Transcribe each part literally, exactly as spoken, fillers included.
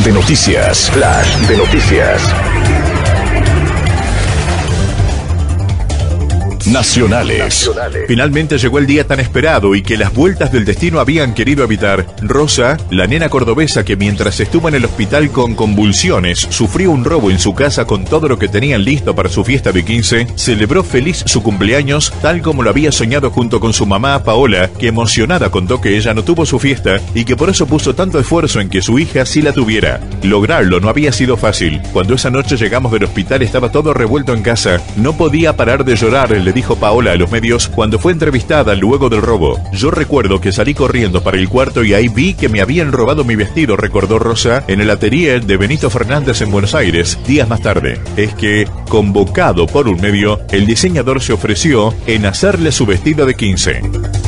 de noticias. Flash de noticias. Nacionales. Nacionales. Finalmente llegó el día tan esperado y que las vueltas del destino habían querido evitar. Rosa, la nena cordobesa que mientras estuvo en el hospital con convulsiones, sufrió un robo en su casa con todo lo que tenían listo para su fiesta de quince, celebró feliz su cumpleaños tal como lo había soñado junto con su mamá Paola, que emocionada contó que ella no tuvo su fiesta y que por eso puso tanto esfuerzo en que su hija sí la tuviera. Lograrlo no había sido fácil. Cuando esa noche llegamos del hospital estaba todo revuelto en casa. No podía parar de llorar, le dijo Paola a los medios cuando fue entrevistada luego del robo. Yo recuerdo que salí corriendo para el cuarto y ahí vi que me habían robado mi vestido, recordó Rosa, en el atelier de Benito Fernández en Buenos Aires, días más tarde. Es que, convocado por un medio, el diseñador se ofreció en hacerle su vestido de quince.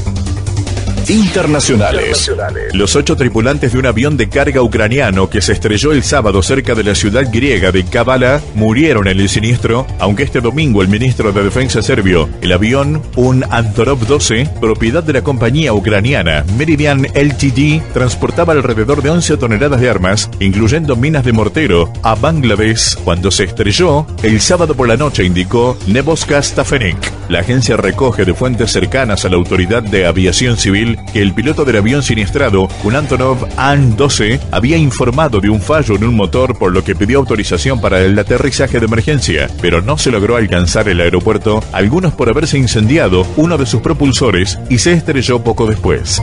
Internacionales. Los ocho tripulantes de un avión de carga ucraniano que se estrelló el sábado cerca de la ciudad griega de Kavala murieron en el siniestro, aunque este domingo el ministro de Defensa serbio, el avión, un Antonov doce, propiedad de la compañía ucraniana Meridian L T D, transportaba alrededor de once toneladas de armas, incluyendo minas de mortero, a Bangladesh cuando se estrelló el sábado por la noche, indicó Nebojsa Stefanik. La agencia recoge de fuentes cercanas a la autoridad de aviación civil que el piloto del avión siniestrado, un Antonov An doce, había informado de un fallo en un motor, por lo que pidió autorización para el aterrizaje de emergencia, pero no se logró alcanzar el aeropuerto, algunos por haberse incendiado uno de sus propulsores y se estrelló poco después.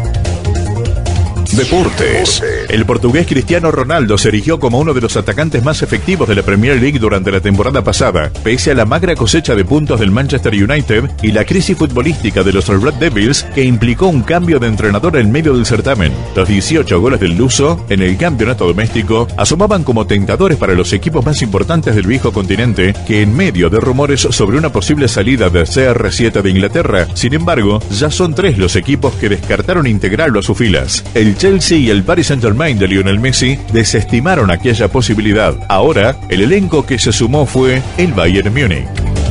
Deportes. El portugués Cristiano Ronaldo se erigió como uno de los atacantes más efectivos de la Premier League durante la temporada pasada, pese a la magra cosecha de puntos del Manchester United y la crisis futbolística de los Red Devils, que implicó un cambio de entrenador en medio del certamen. Los dieciocho goles del luso en el campeonato doméstico asomaban como tentadores para los equipos más importantes del viejo continente, que en medio de rumores sobre una posible salida de C R siete de Inglaterra, sin embargo, ya son tres los equipos que descartaron integrarlo a sus filas. El Chelsea y el Paris Saint-Germain de Lionel Messi desestimaron aquella posibilidad. Ahora, el elenco que se sumó fue el Bayern Múnich.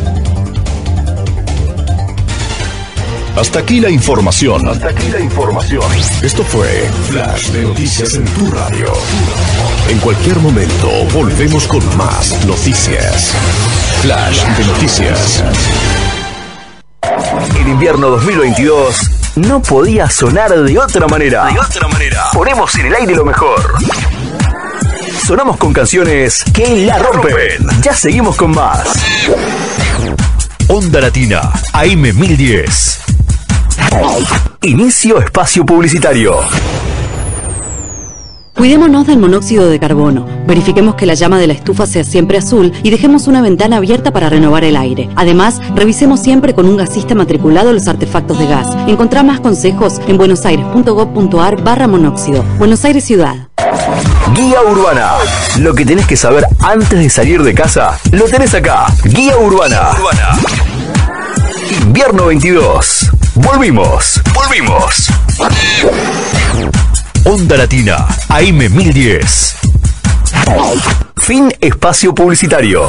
Hasta aquí la información. Hasta aquí la información. Esto fue Flash de Noticias en tu radio. En cualquier momento volvemos con más noticias. Flash de Noticias. El invierno dos mil veintidós no podía sonar de otra manera. De otra manera. Ponemos en el aire lo mejor. Sonamos con canciones que la rompen. Ya seguimos con más. Onda Latina, A M mil diez. Inicio espacio publicitario. Cuidémonos del monóxido de carbono. Verifiquemos que la llama de la estufa sea siempre azul y dejemos una ventana abierta para renovar el aire. Además, revisemos siempre con un gasista matriculado los artefactos de gas. Encontrá más consejos en buenosaires.gov.ar barra monóxido. Buenos Aires Ciudad. Guía Urbana. Lo que tenés que saber antes de salir de casa, lo tenés acá. Guía Urbana. Urbana. Invierno veintidós. Volvimos. Volvimos. Onda Latina, A M mil diez. Fin espacio publicitario.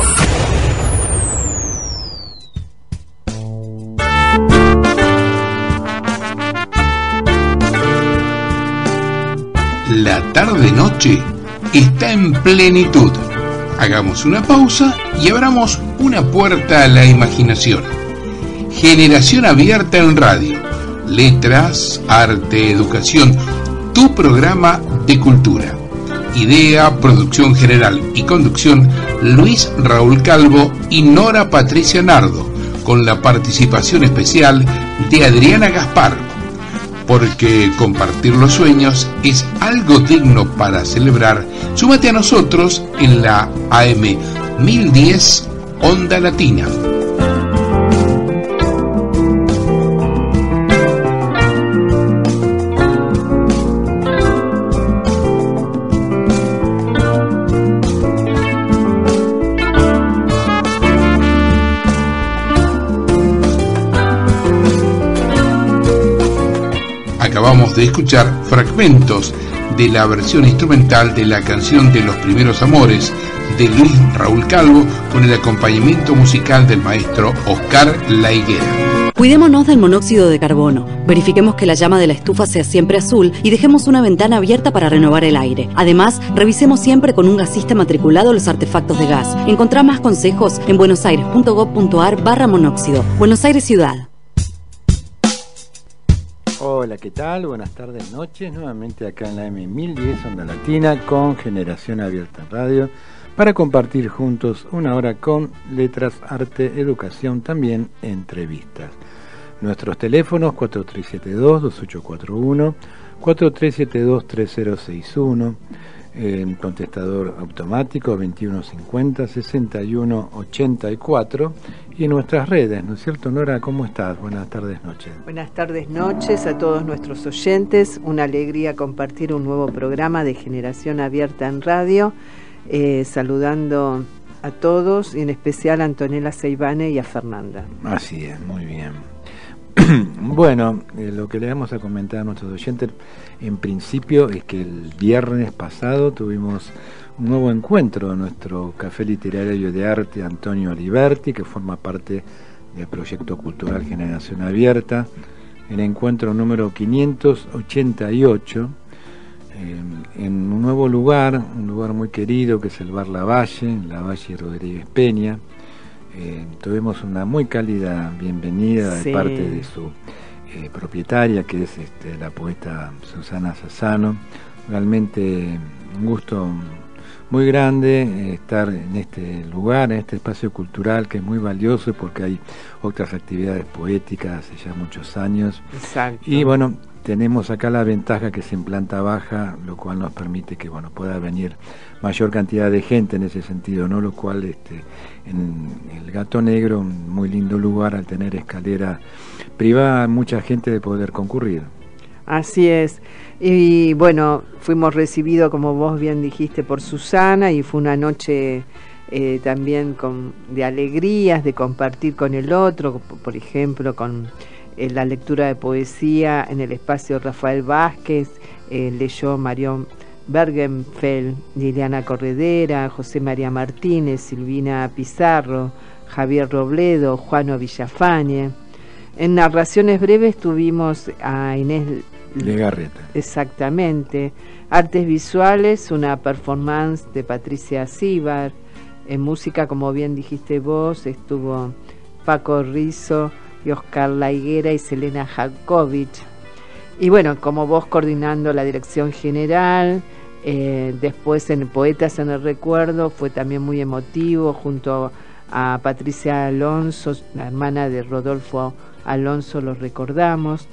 La tarde-noche está en plenitud. Hagamos una pausa y abramos una puerta a la imaginación. Generación abierta en radio. Letras, arte, educación. Tu programa de cultura. Idea, producción general y conducción, Luis Raúl Calvo y Nora Patricia Nardo, con la participación especial de Adriana Gaspar. Porque compartir los sueños es algo digno para celebrar. Súmate a nosotros en la A M mil diez Onda Latina. Acabamos de escuchar fragmentos de la versión instrumental de la canción de Los Primeros Amores de Luis Raúl Calvo, con el acompañamiento musical del maestro Oscar La Higuera. Cuidémonos del monóxido de carbono. Verifiquemos que la llama de la estufa sea siempre azul y dejemos una ventana abierta para renovar el aire. Además, revisemos siempre con un gasista matriculado los artefactos de gas. Encontrá más consejos en buenosaires.gov.ar barra monóxido. Buenos Aires Ciudad. Hola, ¿qué tal? Buenas tardes, noches. Nuevamente acá en la M mil diez Onda Latina con Generación Abierta en Radio para compartir juntos una hora con letras, arte, educación, también entrevistas. Nuestros teléfonos cuatro tres siete dos, dos ocho cuatro uno, cuatro tres siete dos, tres cero seis uno, eh, contestador automático veintiuno cincuenta, sesenta y uno ochenta y cuatro y en nuestras redes, ¿no es cierto, Nora? ¿Cómo estás? Buenas tardes, noches. Buenas tardes, noches a todos nuestros oyentes. Una alegría compartir un nuevo programa de Generación Abierta en Radio, eh, saludando a todos y en especial a Antonella Seibane y a Fernanda. Así es, muy bien. Bueno, eh, lo que le vamos a comentar a nuestros oyentes en principio es que el viernes pasado tuvimos un nuevo encuentro en nuestro Café Literario de Arte Antonio Aliberti, que forma parte del proyecto cultural Generación Abierta, el encuentro número quinientos ochenta y ocho, eh, en un nuevo lugar, un lugar muy querido que es el Bar Lavalle, en Lavalle y Rodríguez Peña. Eh, tuvimos una muy cálida bienvenida de sí. parte de su eh, propietaria, que es este, la poeta Susana Sassano. Realmente un gusto muy grande eh, estar en este lugar, en este espacio cultural que es muy valioso porque hay otras actividades poéticas hace ya muchos años. Exacto. Y bueno, tenemos acá la ventaja que es en planta baja, lo cual nos permite que bueno pueda venir mayor cantidad de gente en ese sentido, ¿no? Lo cual este, en el Gato Negro, un muy lindo lugar, al tener escalera privada, a mucha gente de poder concurrir. Así es. Y bueno, fuimos recibidos, como vos bien dijiste, por Susana, y fue una noche eh, también con, de alegrías, de compartir con el otro, por ejemplo, con eh, la lectura de poesía en el espacio Rafael Vázquez, eh, leyó Marión Bergenfeld, Liliana Corredera, José María Martínez, Silvina Pizarro, Javier Robledo, Juano Villafañe. En narraciones breves tuvimos a Inés Legarreta. Exactamente. Artes visuales, una performance de Patricia Cíbar. En música, como bien dijiste vos, estuvo Paco Rizzo y Oscar La Higuera y Selena Jankovic. Y bueno, como vos coordinando la dirección general, eh, después en Poetas en el Recuerdo fue también muy emotivo, junto a Patricia Alonso, la hermana de Rodolfo Alonso, lo recordamos.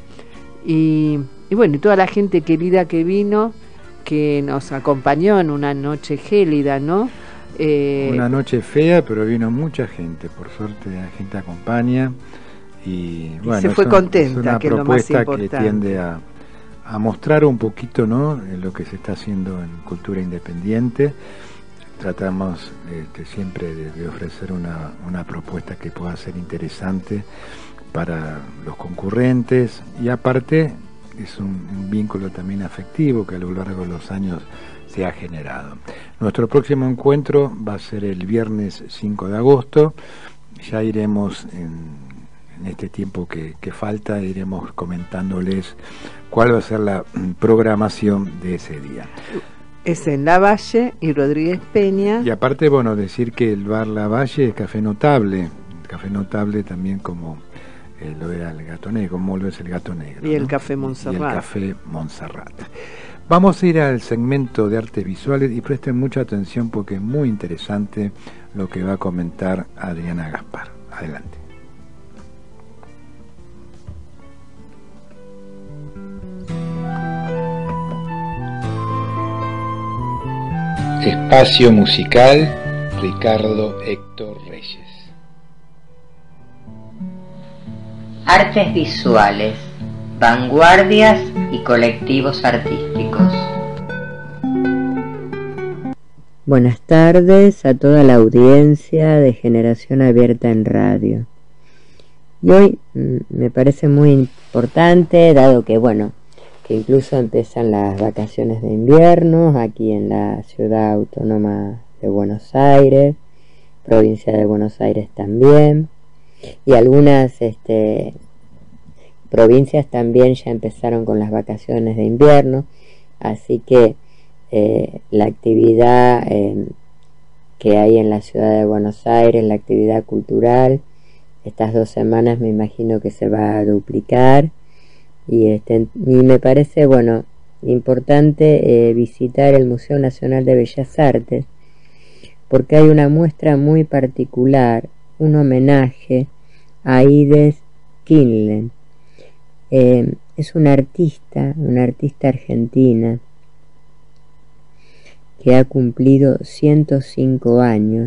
Y, y bueno, y toda la gente querida que vino, que nos acompañó en una noche gélida, ¿no? Eh, una noche fea, pero vino mucha gente, por suerte la gente acompaña. Y, bueno, y se fue es un, contenta, es una que es lo más importante. Que tiende a, a mostrar un poquito, ¿no?, lo que se está haciendo en cultura independiente. Tratamos este, siempre de, de ofrecer una, una propuesta que pueda ser interesante para los concurrentes, y aparte es un, un vínculo también afectivo que a lo largo de los años se ha generado. Nuestro próximo encuentro va a ser el viernes cinco de agosto. Ya iremos en en este tiempo que, que falta, iremos comentándoles cuál va a ser la programación de ese día. Es en Lavalle y Rodríguez Peña. Y aparte, bueno, decir que el bar Lavalle es café notable, el café notable también como eh, lo era el Gato Negro, como lo es el Gato Negro. Y el ¿no? Café Montserrat. Y el Café Montserrat. Vamos a ir al segmento de artes visuales y presten mucha atención porque es muy interesante lo que va a comentar Adriana Gaspar. Adelante. Espacio musical, Ricardo Héctor Reyes. Artes visuales, vanguardias y colectivos artísticos. Buenas tardes a toda la audiencia de Generación Abierta en Radio. Y hoy mm, me parece muy importante, dado que, bueno, que incluso empiezan las vacaciones de invierno aquí en la ciudad autónoma de Buenos Aires, provincia de Buenos Aires también, y algunas este, provincias también ya empezaron con las vacaciones de invierno, así que eh, la actividad eh, que hay en la ciudad de Buenos Aires, la actividad cultural, estas dos semanas me imagino que se va a duplicar, y, este, y me parece, bueno, importante eh, visitar el Museo Nacional de Bellas Artes, porque hay una muestra muy particular, un homenaje a Ides Quinlan. Eh, es una artista, una artista argentina que ha cumplido ciento cinco años,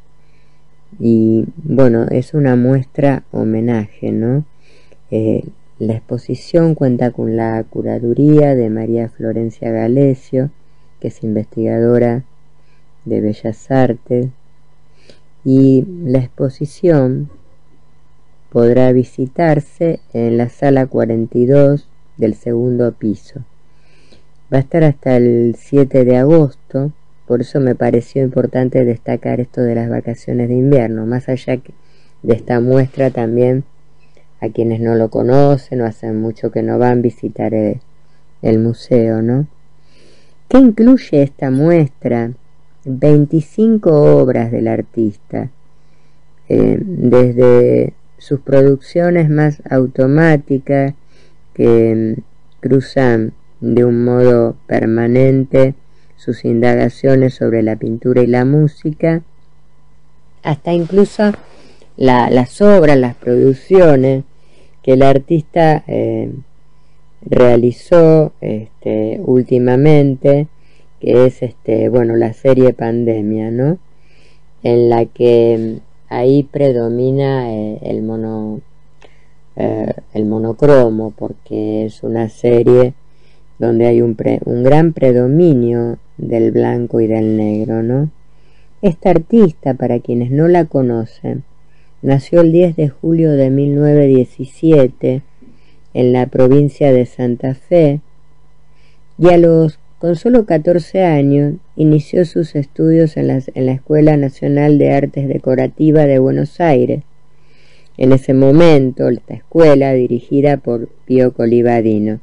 y bueno, es una muestra homenaje, ¿no? Eh, la exposición cuenta con la curaduría de María Florencia Galecio, que es investigadora de Bellas Artes, y la exposición podrá visitarse en la sala cuarenta y dos del segundo piso. Va a estar hasta el siete de agosto, por eso me pareció importante destacar esto de las vacaciones de invierno, más allá de esta muestra también a quienes no lo conocen o hacen mucho que no van a visitar el, el museo, ¿no? ¿Qué incluye esta muestra? veinticinco obras del artista, eh, desde sus producciones más automáticas que cruzan de un modo permanente sus indagaciones sobre la pintura y la música, hasta incluso la, las obras, las producciones que el artista eh, realizó este, últimamente, que es este, bueno, la serie Pandemia, ¿no? En la que ahí predomina eh, el mono eh, el monocromo, porque es una serie donde hay un, pre, un gran predominio del blanco y del negro, ¿no? Esta artista, para quienes no la conocen, nació el diez de julio de mil novecientos diecisiete en la provincia de Santa Fe, y a los con solo catorce años inició sus estudios en la, en la Escuela Nacional de Artes Decorativas de Buenos Aires. En ese momento, esta escuela dirigida por Pío Colivadino.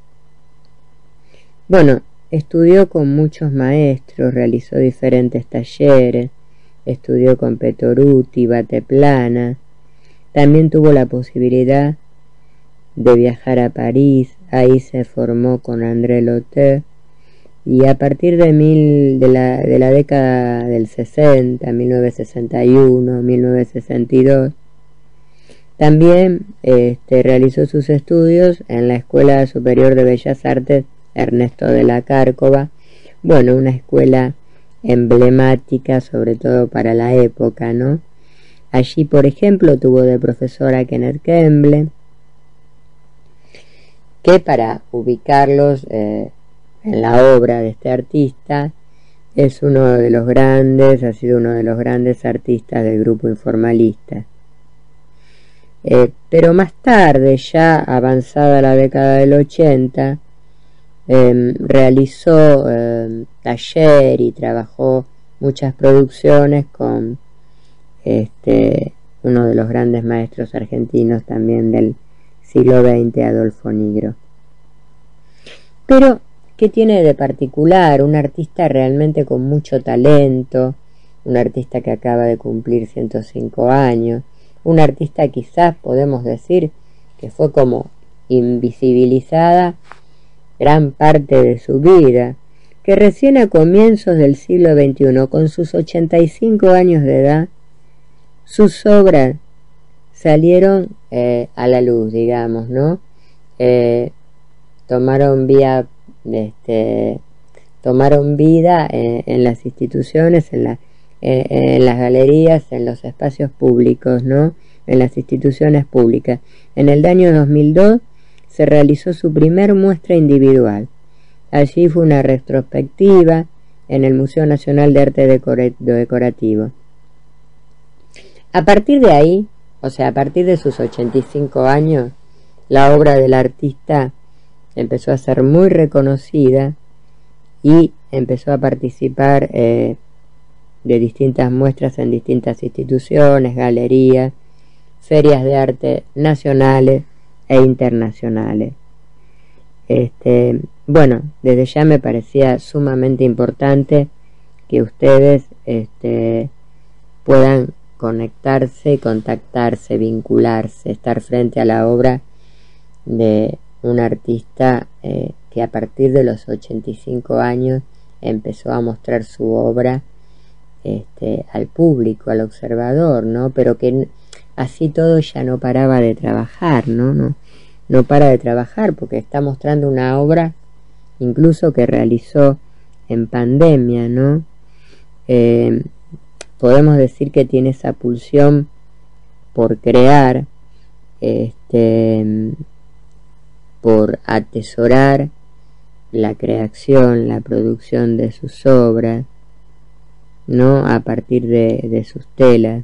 Bueno, estudió con muchos maestros, realizó diferentes talleres, estudió con Petoruti, Bateplana, también tuvo la posibilidad de viajar a París, ahí se formó con André Lotteur, y a partir de, mil, de, la, de la década del sesenta, mil novecientos sesenta y uno, mil novecientos sesenta y dos, también este, realizó sus estudios en la Escuela Superior de Bellas Artes Ernesto de la Cárcova, bueno, una escuela emblemática sobre todo para la época, ¿no? Allí, por ejemplo, tuvo de profesora a Kenneth Kemble, que para ubicarlos eh, en la obra de este artista es uno de los grandes, ha sido uno de los grandes artistas del grupo informalista. Eh, pero más tarde, ya avanzada la década del ochenta, eh, realizó eh, taller y trabajó muchas producciones con este, uno de los grandes maestros argentinos también del siglo veinte, Adolfo Nigro. Pero ¿qué tiene de particular? Un artista realmente con mucho talento, un artista que acaba de cumplir ciento cinco años, un artista quizás podemos decir que fue como invisibilizada gran parte de su vida, que recién a comienzos del siglo veintiuno, con sus ochenta y cinco años de edad, sus obras salieron eh, a la luz, digamos, ¿no? Eh, tomaron vía Este, tomaron vida en, en las instituciones, en, la, en, en las galerías, en los espacios públicos, ¿no? En las instituciones públicas. En el año dos mil dos se realizó su primer muestra individual. Allí fue una retrospectiva en el Museo Nacional de Arte Decorativo. A partir de ahí, o sea, a partir de sus ochenta y cinco años, la obra del artista empezó a ser muy reconocida y empezó a participar eh, de distintas muestras en distintas instituciones, galerías, ferias de arte nacionales e internacionales. Este, bueno, desde ya me parecía sumamente importante que ustedes este, puedan conectarse, contactarse, vincularse, estar frente a la obra de un artista eh, que a partir de los ochenta y cinco años empezó a mostrar su obra este, al público, al observador, ¿no? Pero que así todo ya no paraba de trabajar, ¿no? No, no para de trabajar porque está mostrando una obra incluso que realizó en pandemia, ¿no? Eh, podemos decir que tiene esa pulsión por crear, este, por atesorar la creación, la producción de sus obras, ¿no? A partir de, de sus telas.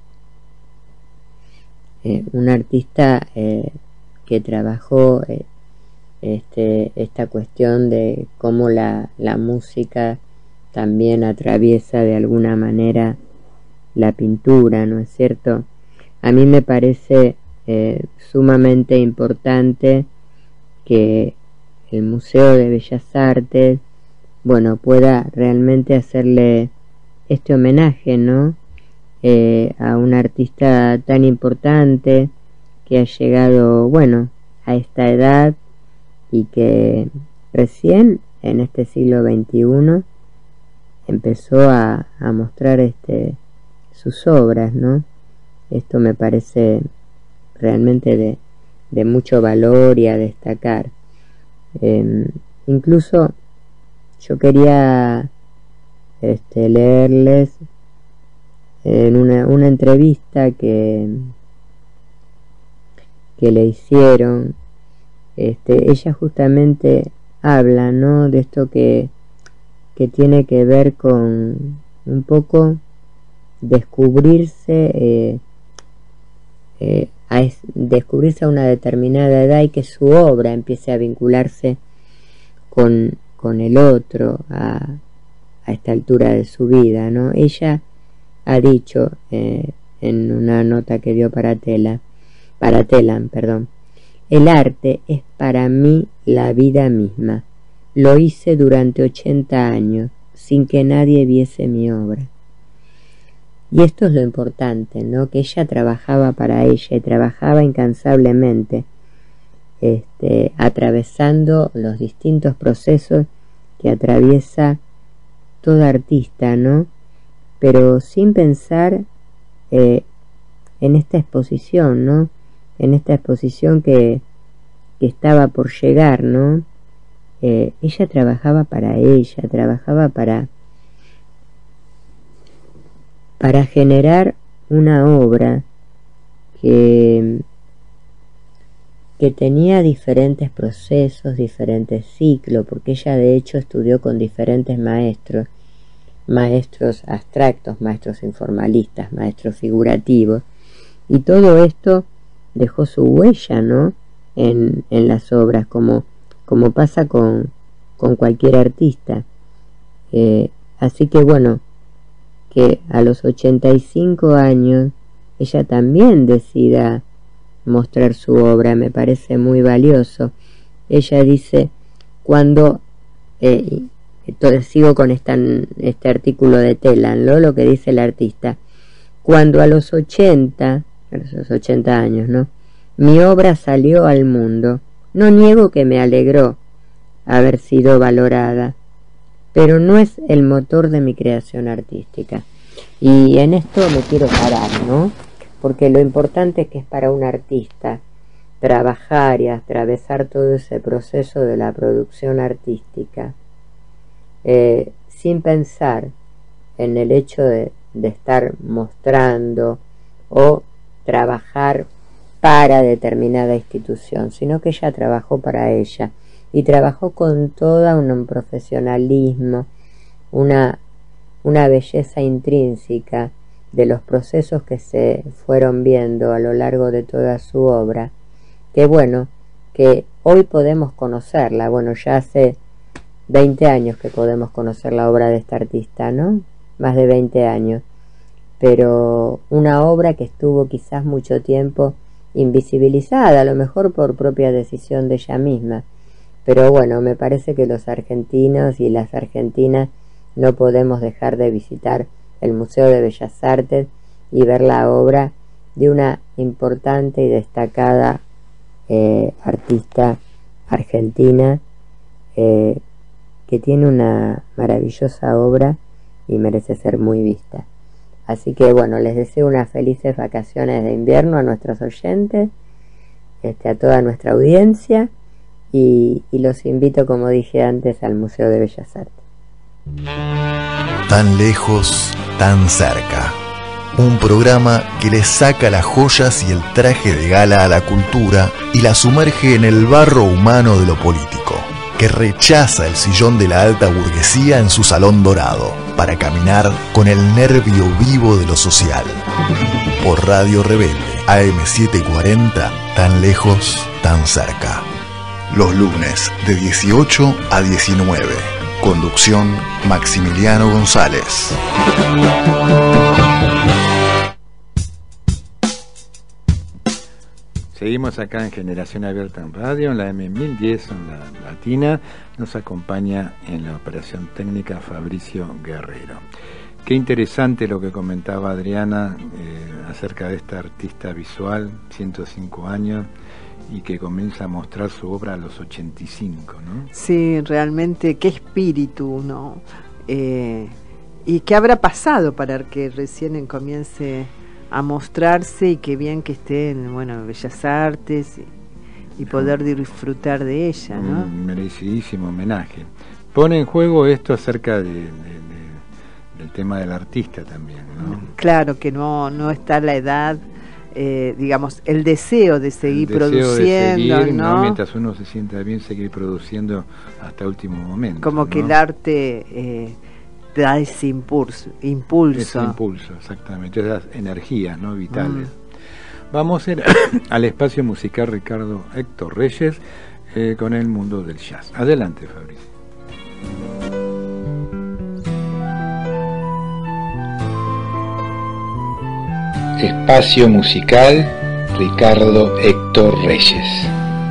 Eh, un artista eh, que trabajó eh, este, esta cuestión de cómo la, la música también atraviesa de alguna manera la pintura, ¿no es cierto? A mí me parece eh, sumamente importante que el Museo de Bellas Artes, bueno, pueda realmente hacerle este homenaje, ¿no? Eh, a un artista tan importante que ha llegado, bueno, a esta edad y que recién en este siglo veintiuno empezó a, a mostrar este sus obras, ¿no? Esto me parece realmente de, de mucho valor y a destacar. Eh, incluso yo quería este, leerles en una, una entrevista que, que le hicieron. Este, ella justamente habla, ¿no? De esto que, que tiene que ver con un poco descubrirse eh, eh, a es, descubrirse a una determinada edad y que su obra empiece a vincularse con, con el otro a, a esta altura de su vida, ¿no? Ella ha dicho eh, en una nota que dio para Tela, para Telam, perdón, el arte es para mí la vida misma. Lo hice durante ochenta años sin que nadie viese mi obra. Y esto es lo importante, ¿no? Que ella trabajaba para ella y trabajaba incansablemente, este, atravesando los distintos procesos que atraviesa todo artista, ¿no? Pero sin pensar eh, en esta exposición, ¿no? En esta exposición que, que estaba por llegar, ¿no? Eh, ella trabajaba para ella, trabajaba para para generar una obra que, que tenía diferentes procesos, diferentes ciclos, porque ella de hecho estudió con diferentes maestros, maestros abstractos, maestros informalistas, maestros figurativos, y todo esto dejó su huella, ¿no? En, en las obras, como, como pasa con, con cualquier artista. Eh, así que bueno, que a los ochenta y cinco años ella también decida mostrar su obra, me parece muy valioso. Ella dice, cuando, eh, entonces sigo con esta, este artículo de Telan, ¿no? Lo que dice el artista, cuando a los ochenta, a los ochenta años, ¿no? Mi obra salió al mundo, no niego que me alegró haber sido valorada, pero no es el motor de mi creación artística. Y en esto me quiero parar, ¿no? Porque lo importante es que es para un artista trabajar y atravesar todo ese proceso de la producción artística eh, sin pensar en el hecho de, de estar mostrando o trabajar para determinada institución, sino que ella trabajó para ella y trabajó con todo un profesionalismo, una, una belleza intrínseca de los procesos que se fueron viendo a lo largo de toda su obra, que bueno, que hoy podemos conocerla. Bueno, ya hace veinte años que podemos conocer la obra de esta artista, ¿no? Más de veinte años, pero una obra que estuvo quizás mucho tiempo invisibilizada, a lo mejor por propia decisión de ella misma. Pero bueno, me parece que los argentinos y las argentinas no podemos dejar de visitar el Museo de Bellas Artes y ver la obra de una importante y destacada eh, artista argentina eh, que tiene una maravillosa obra y merece ser muy vista. Así que bueno, les deseo unas felices vacaciones de invierno a nuestros oyentes, este, a toda nuestra audiencia, y, y los invito, como dije antes, al Museo de Bellas Artes. Tan lejos, tan cerca. Un programa que le saca las joyas y el traje de gala a la cultura y la sumerge en el barro humano de lo político, que rechaza el sillón de la alta burguesía en su salón dorado, para caminar con el nervio vivo de lo social. Por Radio Rebelde, A M setecientos cuarenta, tan lejos, tan cerca. Los lunes, de dieciocho a diecinueve. Conducción, Maximiliano González. Seguimos acá en Generación Abierta en Radio, en la M mil diez, en la Latina. Nos acompaña en la operación técnica Fabricio Guerrero. Qué interesante lo que comentaba Adriana eh, acerca de esta artista visual, ciento cinco años, y que comienza a mostrar su obra a los ochenta y cinco, ¿no? Sí, realmente, qué espíritu, ¿no? Eh, y qué habrá pasado para que recién comience a mostrarse, y qué bien que esté en, bueno, Bellas Artes y, y poder disfrutar de ella, ¿no? Un merecidísimo homenaje. Pone en juego esto acerca de, de, de, del tema del artista también, ¿no? Claro, que no, no está la edad, eh, digamos, el deseo de seguir el deseo produciendo, de seguir, ¿no? ¿no? Mientras uno se sienta bien, seguir produciendo hasta último momento. Como ¿no? que el arte eh, da ese impulso, impulso. Ese impulso, exactamente, esas energías, ¿no? Vitales. Mm. Vamos a ir al espacio musical Ricardo Héctor Reyes eh, con el mundo del jazz. Adelante, Fabricio. Espacio musical Ricardo Héctor Reyes.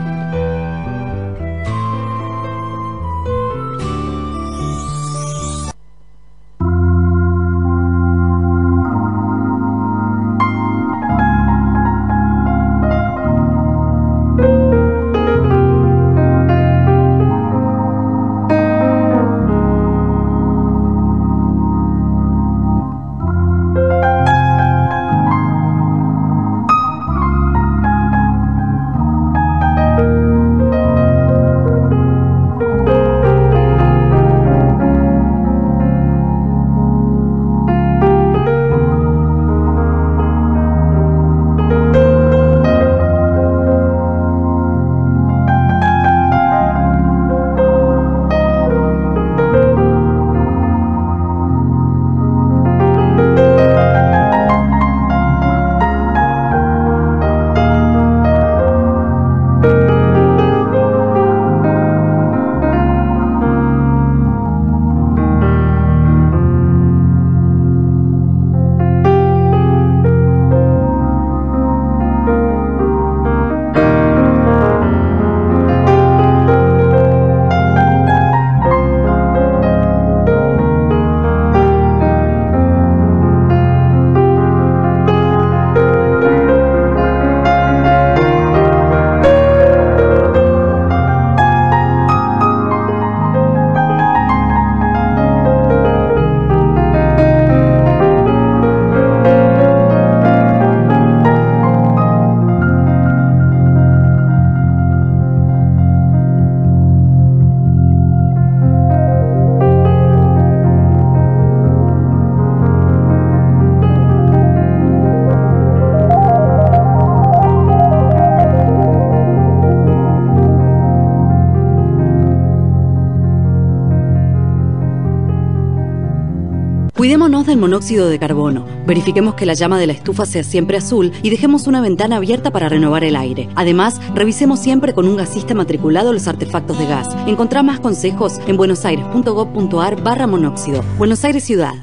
Cuidémonos del monóxido de carbono, verifiquemos que la llama de la estufa sea siempre azul y dejemos una ventana abierta para renovar el aire. Además, revisemos siempre con un gasista matriculado los artefactos de gas. Encontrá más consejos en buenosaires.gov.ar barra monóxido. Buenos Aires Ciudad.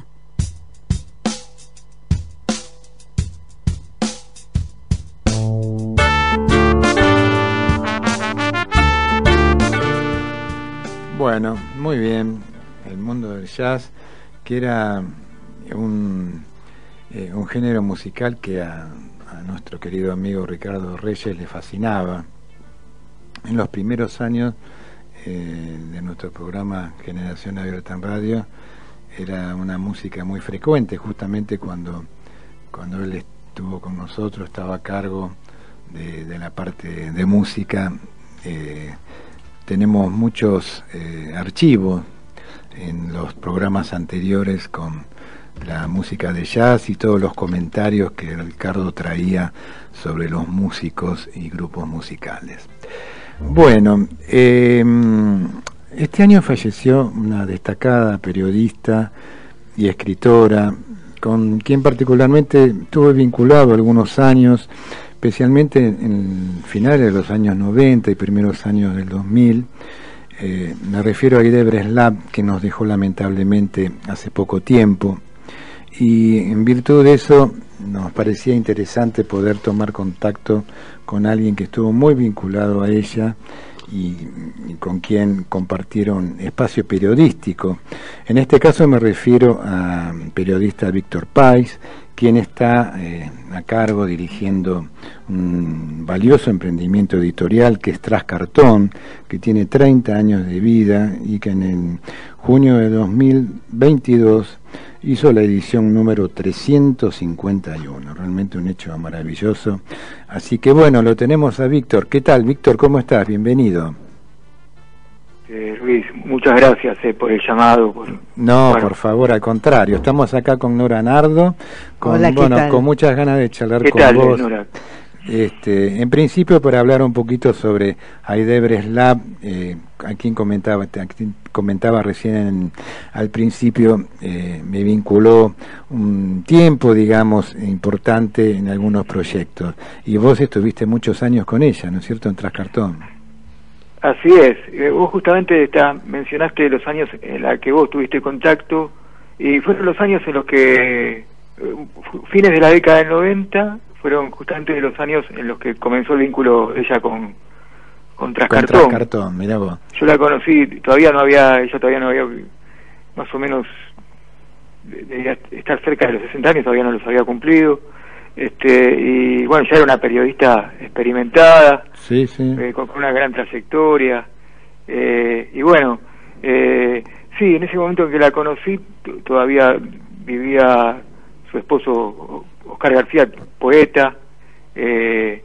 Bueno, muy bien. El mundo del jazz, que era un, eh, un género musical que a, a nuestro querido amigo Ricardo Reyes le fascinaba. En los primeros años eh, de nuestro programa Generación Abierta en Radio, era una música muy frecuente, justamente cuando, cuando él estuvo con nosotros, estaba a cargo de, de la parte de música. Eh, tenemos muchos eh, archivos en los programas anteriores con la música de jazz y todos los comentarios que Ricardo traía sobre los músicos y grupos musicales. Bueno, eh, este año falleció una destacada periodista y escritora, con quien particularmente estuve vinculado algunos años, especialmente en finales de los años noventa y primeros años del dos mil. Eh, me refiero a Aide Breslab, que nos dejó lamentablemente hace poco tiempo, y en virtud de eso nos parecía interesante poder tomar contacto con alguien que estuvo muy vinculado a ella y, y con quien compartieron espacio periodístico. En este caso me refiero al periodista Víctor Pais, quien está eh, a cargo dirigiendo un valioso emprendimiento editorial que es Tras Cartón, que tiene treinta años de vida y que en el junio de dos mil veintidós hizo la edición número trescientos cincuenta y uno, realmente un hecho maravilloso. Así que bueno, lo tenemos a Víctor. ¿Qué tal, Víctor? ¿Cómo estás? Bienvenido. Eh, Luis, muchas gracias eh, por el llamado. Por... No, bueno. Por favor, al contrario. Estamos acá con Nora Nardo, con, Hola, ¿qué bueno, tal? Con muchas ganas de charlar ¿Qué con tal, vos. Nora? Este, en principio, para hablar un poquito sobre Aide Breslab, eh, a quien comentaba, a quien comentaba recién en, al principio, eh, me vinculó un tiempo, digamos, importante en algunos proyectos. Y vos estuviste muchos años con ella, ¿no es cierto?, en Tras Cartón. Así es. Eh, vos justamente está, mencionaste los años en los que vos tuviste contacto, y fueron los años en los que, eh, fines de la década del noventa, fueron justamente los años en los que comenzó el vínculo ella con, con Tras Cartón. Con Tras Cartón, mirá vos. Yo la conocí, todavía no había, ella todavía no había, más o menos, debía estar cerca de los sesenta años, todavía no los había cumplido. Este, y bueno, ya era una periodista experimentada, sí, sí. Eh, con, con una gran trayectoria, eh, y bueno, eh, sí, en ese momento en que la conocí, todavía vivía su esposo Oscar García, poeta, eh,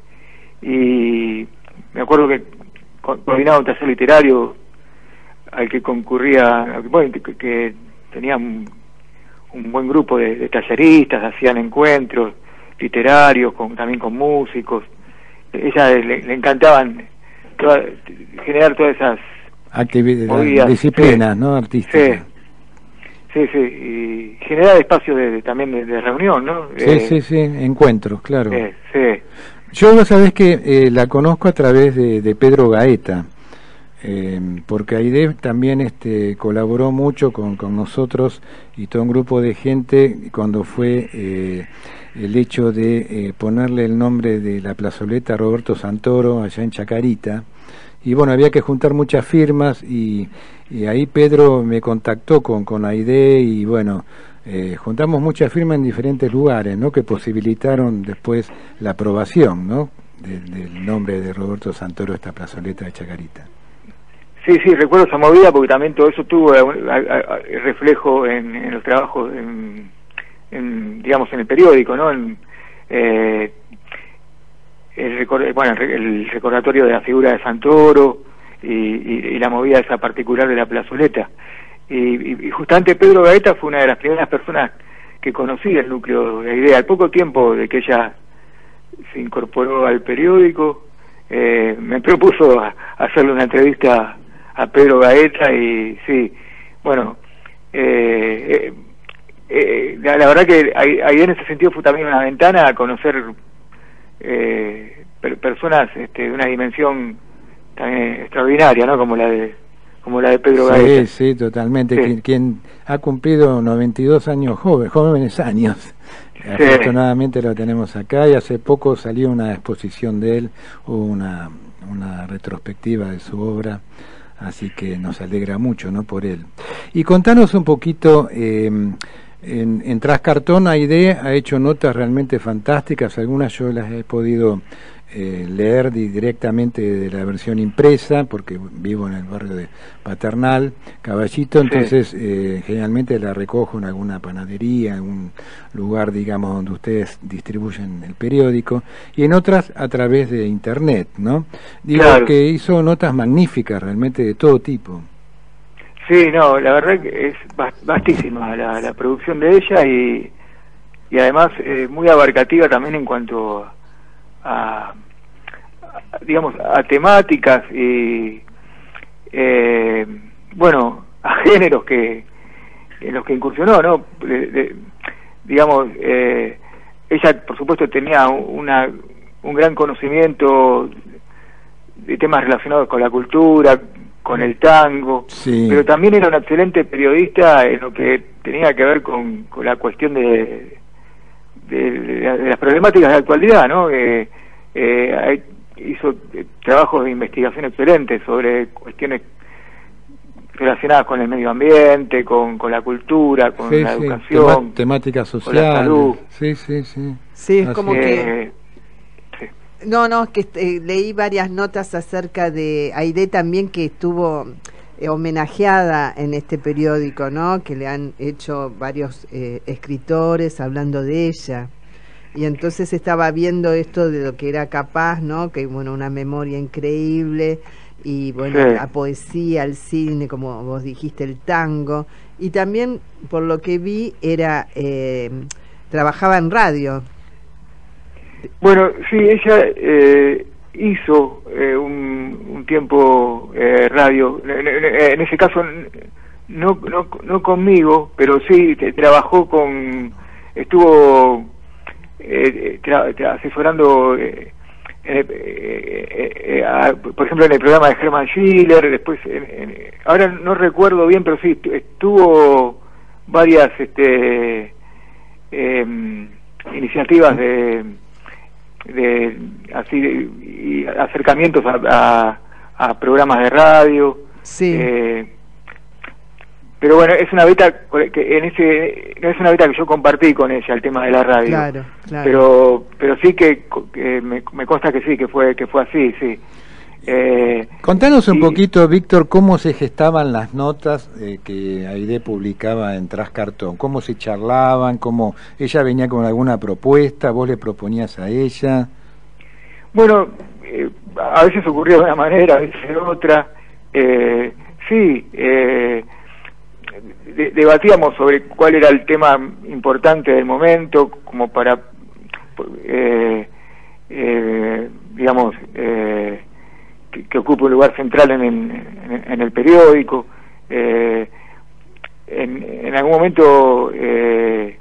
y me acuerdo que coordinaba un taller literario al que concurría, bueno, que, que tenía un, un buen grupo de, de talleristas, hacían encuentros literarios, con, también con músicos. Ella le, le encantaban toda, generar todas esas actividades, disciplinas, sí, ¿no? Artísticas. Sí, sí, sí, y generar espacios de, de, también de, de reunión, ¿no? Sí, eh, sí, sí, encuentros, claro. Eh, sí. Yo, vos sabés que eh, la conozco a través de, de Pedro Gaeta, eh, porque Aide también este, colaboró mucho con, con nosotros y todo un grupo de gente cuando fue eh, el hecho de eh, ponerle el nombre de la plazoleta a Roberto Santoro allá en Chacarita, y bueno, había que juntar muchas firmas y, y ahí Pedro me contactó con, con Aide y bueno, eh, juntamos muchas firmas en diferentes lugares, ¿no?, que posibilitaron después la aprobación, ¿no?, de, del nombre de Roberto Santoro, esta plazoleta de Chacarita. Sí, sí, recuerdo esa movida porque también todo eso tuvo a, a, a, reflejo en, en los trabajos, en, en, digamos, en el periódico, ¿no? En, eh, el, record, bueno, el, el recordatorio de la figura de Santoro y, y, y la movida esa particular de la plazoleta. Y, y, y justamente Pedro Gaeta fue una de las primeras personas que conocí el núcleo de Aide. Al poco tiempo de que ella se incorporó al periódico, eh, me propuso a, a hacerle una entrevista a Pedro Gaeta y sí, bueno, eh, eh, eh, la, la verdad que ahí en ese sentido fue también una ventana a conocer eh, per, personas este, de una dimensión también extraordinaria, ¿no? Como la de como la de Pedro sí, Gaeta. Sí, sí, totalmente. Sí. Quien, quien ha cumplido noventa y dos años, joven, jóvenes años. Sí. Afortunadamente lo tenemos acá y hace poco salió una exposición de él, hubo una, una retrospectiva de su obra así que nos alegra mucho, ¿no?, por él. Y contanos un poquito, eh, en, en Trascartón Aide ha hecho notas realmente fantásticas, algunas yo las he podido eh, leer directamente de la versión impresa, porque vivo en el barrio de Paternal, Caballito, entonces sí. eh, generalmente la recojo en alguna panadería, en algún lugar, digamos, donde ustedes distribuyen el periódico, y en otras a través de internet, ¿no? Digo, claro, que hizo notas magníficas realmente de todo tipo. Sí, no, la verdad que es vastísima la, la producción de ella y, y además eh, muy abarcativa también en cuanto a, a digamos, a temáticas y eh, bueno, a géneros que en los que incursionó, ¿no? De, de, digamos, eh, ella por supuesto tenía una, un gran conocimiento de temas relacionados con la cultura, con el tango, sí, pero también era una excelente periodista en lo que tenía que ver con, con la cuestión de, de, de, de las problemáticas de la actualidad, ¿no? Eh, eh, hizo trabajos de investigación excelentes sobre cuestiones relacionadas con el medio ambiente, con, con la cultura, con sí, la sí, educación, tema, temáticas sociales, con la salud. Sí, sí, sí. Sí, es como eh, que... No, no, es que eh, leí varias notas acerca de Aide también, que estuvo eh, homenajeada en este periódico, ¿no? Que le han hecho varios eh, escritores hablando de ella. Y entonces estaba viendo esto de lo que era capaz, ¿no? Que, bueno, una memoria increíble, y, bueno, sí, la poesía, el cine, como vos dijiste, el tango. Y también, por lo que vi, era eh, trabajaba en radio. Bueno, sí, ella eh, hizo eh, un, un tiempo eh, radio, en ese caso no, no, no conmigo, pero sí te, trabajó con, estuvo eh, tra, tra, asesorando, eh, eh, eh, eh, a, por ejemplo, en el programa de Hermann Schiller, después, en, en, ahora no recuerdo bien, pero sí, estuvo varias este, eh, iniciativas de... de así de, y acercamientos a, a, a programas de radio, sí, eh, pero bueno, es una beta que en ese no es una beta que yo compartí con ella, el tema de la radio, claro, claro, pero pero sí que, que me, me consta que sí, que fue que fue así, sí. Eh, Contanos un y, poquito, Víctor, cómo se gestaban las notas eh, que Aide publicaba en Trascartón, cómo se charlaban, cómo ella venía con alguna propuesta, vos le proponías a ella. Bueno, eh, a veces ocurría de una manera, a veces de otra. Eh, sí, eh, de, debatíamos sobre cuál era el tema importante del momento, como para, eh, eh, digamos, eh, que, que ocupe un lugar central en, en, en el periódico. Eh, en, en algún momento... Eh,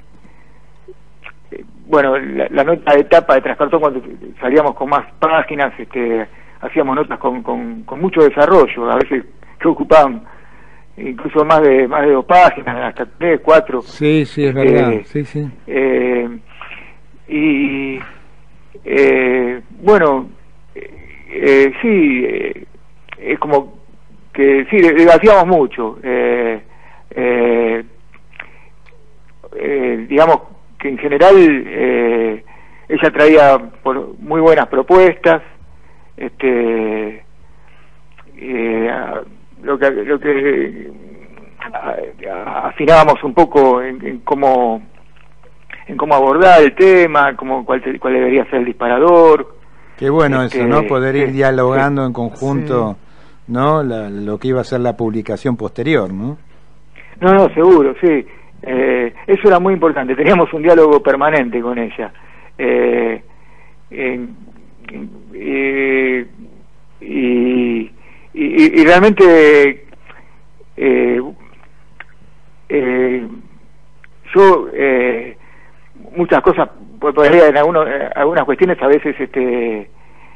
bueno, la, la nota de tapa de Trascartón, cuando salíamos con más páginas, este, hacíamos notas con, con, con mucho desarrollo, a veces que ocupaban incluso más de más de dos páginas, hasta tres, cuatro. Sí, sí, es verdad, eh, sí, sí. Eh, y eh, bueno, eh, sí, eh, es como que sí, debatíamos mucho, eh, eh, eh, digamos que en general eh, ella traía por muy buenas propuestas, este eh, lo que lo que afinábamos un poco en, en cómo en cómo abordar el tema, cómo cuál, cuál debería ser el disparador. Qué bueno este, eso, ¿no? Poder ir sí, dialogando sí, en conjunto, sí, ¿no? La, lo que iba a ser la publicación posterior, ¿no? No, no, seguro, sí. Eh, eso era muy importante, teníamos un diálogo permanente con ella. Eh, eh, eh, y, y, y realmente eh, eh, yo eh, muchas cosas, podría en algunos, algunas cuestiones a veces este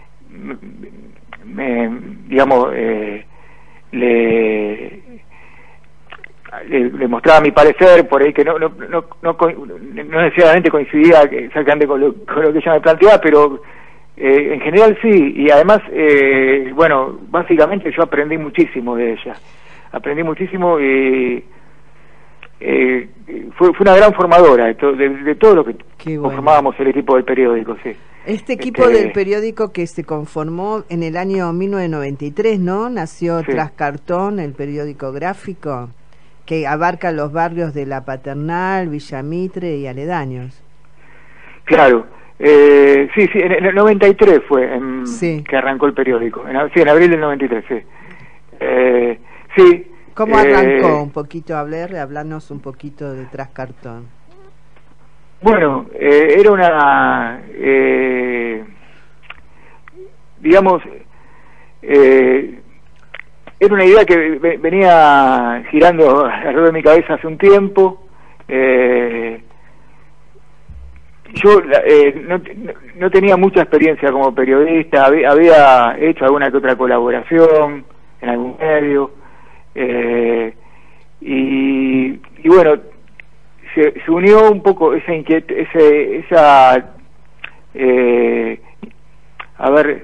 me, digamos eh, le Le, le mostraba mi parecer por ahí que no no no no, no necesariamente coincidía exactamente con lo, con lo que ella me planteaba, pero Eh, en general sí, y además, eh, bueno, básicamente yo aprendí muchísimo de ella. Aprendí muchísimo y eh, fue, fue una gran formadora de, to, de, de todo lo que bueno. conformábamos el equipo del periódico, sí. Este equipo este, del periódico que se conformó en el año mil novecientos noventa y tres, ¿no? Nació sí. Tras Cartón, el periódico gráfico, que abarca los barrios de La Paternal, Villa Mitre y aledaños. Claro. Eh, sí, sí, en el noventa y tres fue en, sí. que arrancó el periódico. En, sí, en abril del noventa y tres, sí. Eh, sí. ¿Cómo eh, arrancó? Un poquito, hablar, hablarnos un poquito de Tras Cartón. Bueno, eh, era una, eh, digamos, eh, era una idea que venía girando alrededor de mi cabeza hace un tiempo. Eh, yo eh, no, no tenía mucha experiencia como periodista, había, había hecho alguna que otra colaboración en algún medio, eh, y, y bueno, Se, se unió un poco esa inquiet ese, esa eh, a ver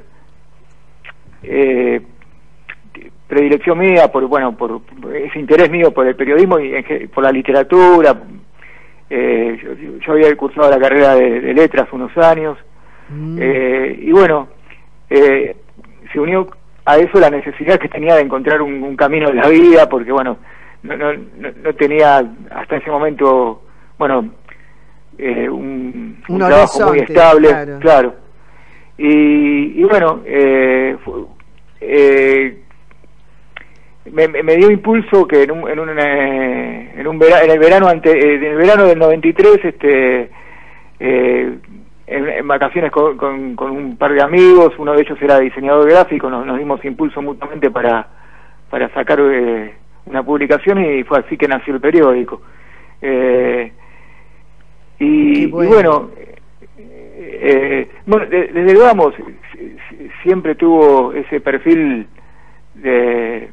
eh, predilección mía por bueno por, por ese interés mío por el periodismo y en, por la literatura. eh, yo, yo había cursado la carrera de, de letras unos años, mm. eh, y bueno, eh, se unió a eso la necesidad que tenía de encontrar un, un camino en la vida, porque bueno, No, no, no tenía hasta ese momento, bueno, eh, un, un, un trabajo muy estable, claro. claro. Y, y bueno, eh, fue, eh, me, me dio impulso que en un, en un, eh, en, un vera, en el verano ante, eh, en el verano del noventa y tres, este, eh, en, en vacaciones con, con, con un par de amigos, uno de ellos era diseñador gráfico, nos, nos dimos impulso mutuamente para para sacar eh, una publicación, y fue así que nació el periódico. Eh, y, bueno. y bueno, eh, bueno, desde el vamos, siempre tuvo ese perfil de,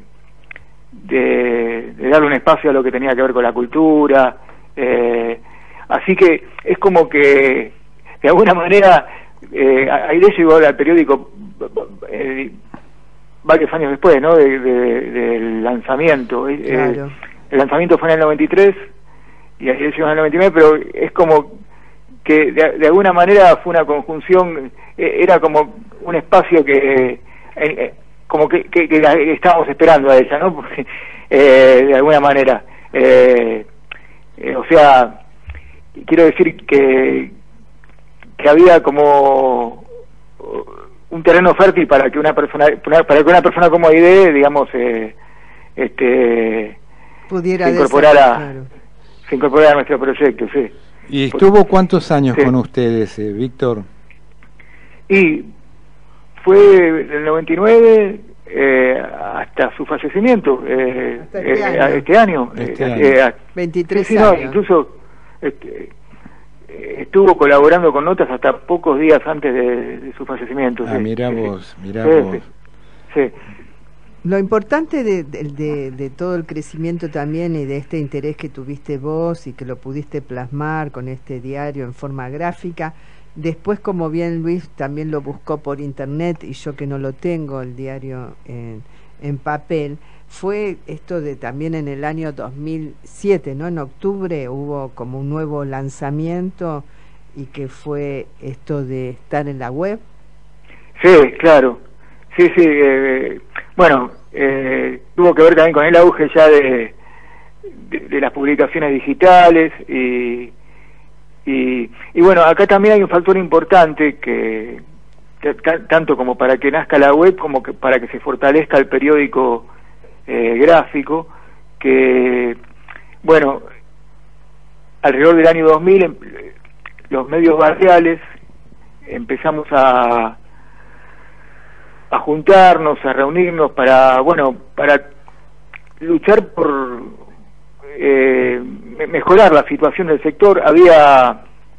de, de darle un espacio a lo que tenía que ver con la cultura, eh, así que es como que de alguna manera eh, Aide llegó al periódico eh, varios años después, ¿no? De, de, del lanzamiento. Claro. Eh, el lanzamiento fue en el noventa y tres y ahí llegó en el noventa y nueve, pero es como que de, de alguna manera fue una conjunción, eh, era como un espacio que eh, como que, que, que estábamos esperando a ella, ¿no? Porque, eh, de alguna manera. Eh, eh, o sea, quiero decir que, que había como un terreno fértil para que una persona para que una persona como Aide, digamos, eh, este pudiera se incorporara, claro. se incorporara a nuestro proyecto, sí. ¿Y estuvo cuántos años sí. con ustedes, eh, Víctor? Y fue del noventa y nueve eh, hasta su fallecimiento, eh, hasta este, eh, año. este año, este eh, año. Eh, veintitrés sí, años. No, incluso este, estuvo colaborando con notas hasta pocos días antes de, de su fallecimiento. Ah, sí, mirá sí, vos, mirá sí, vos. Sí, sí. Lo importante de, de, de, de todo el crecimiento también y de este interés que tuviste vos y que lo pudiste plasmar con este diario en forma gráfica, después, como bien Luis también lo buscó por internet y yo que no lo tengo, el diario en, en papel, fue esto de también en el año dos mil siete, ¿no? En octubre hubo como un nuevo lanzamiento y que fue esto de estar en la web. Sí, claro. Sí, sí. Eh, bueno, eh, tuvo que ver también con el auge ya de, de, de las publicaciones digitales y, y, y bueno, acá también hay un factor importante que, que tanto como para que nazca la web como que para que se fortalezca el periódico eh, gráfico, que bueno, alrededor del año dos mil los medios barriales empezamos a a juntarnos, a reunirnos para, bueno, para luchar por eh, mejorar la situación del sector. Había